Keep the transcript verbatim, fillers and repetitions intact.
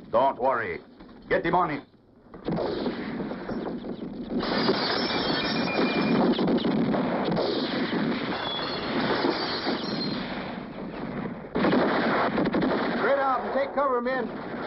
Don't worry. Get the money. Spread out and take cover, men.